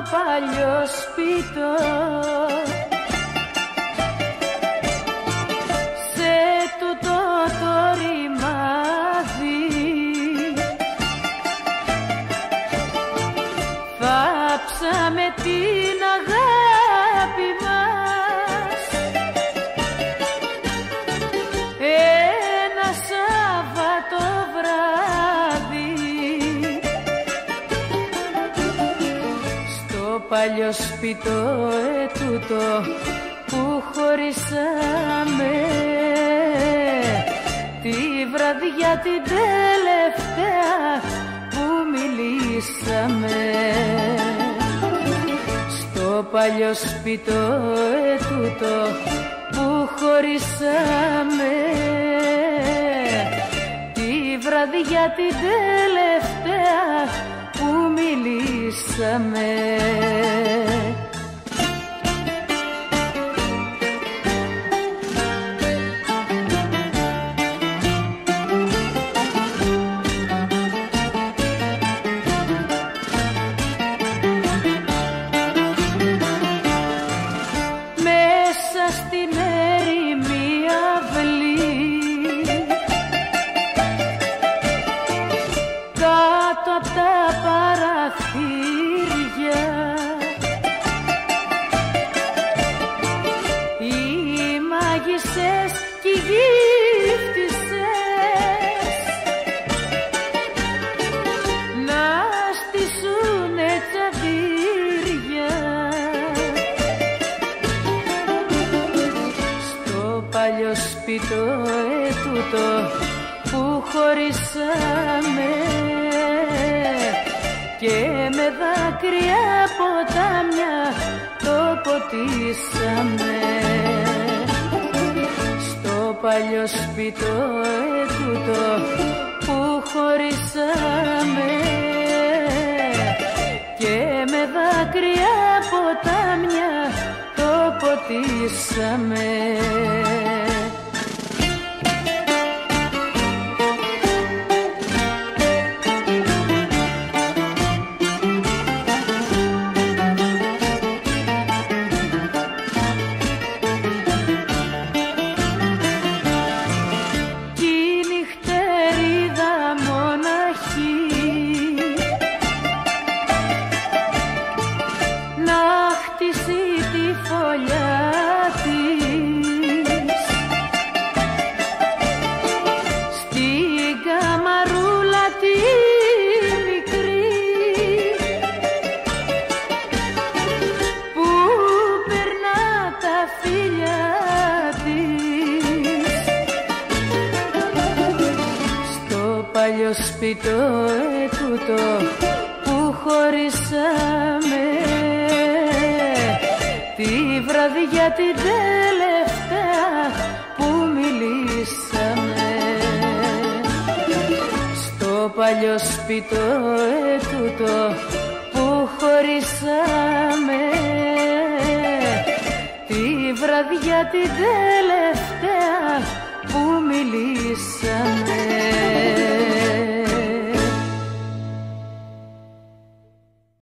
παλιό σπιτό, σε τούτο το ρημάδι θάψαμε την αγάπη μας. Ένα Σάββατο βράδυ στο παλιό σπιτό ετούτο που χωρίσαμε, τη βραδιά την τελευταία που μιλήσαμε. Στο παλιό σπιτό ετούτο που χωρίσαμε, τη βραδιά την τελευταία που μιλήσαμε. Στην έρημη αυλή, κάτω απ' τα παραθύρια, οι μάγισσες κι οι γύφτισσες να στήσουνε τσαντήρια. Παλιό σπιτό ετούτο που χωρίσαμε και με δάκρυα ποτάμια το ποτίσαμε. Στο παλιό σπιτό ετούτο που χωρίσαμε και με δάκρυα ποτάμια το ποτίσαμε. Κι η νυχτερίδα μοναχή να χτίσει τη φωλιά της στην καμαρούλα τη μικρή που περνά τα φιλιά της. Στο παλιό σπιτό ετούτο που χωρίσαμε, τη βραδιά την τελευταία που μιλήσαμε. Στο παλιό σπιτό ετούτο που χωρίσαμε, τη βραδιά την τελευταία που μιλήσαμε.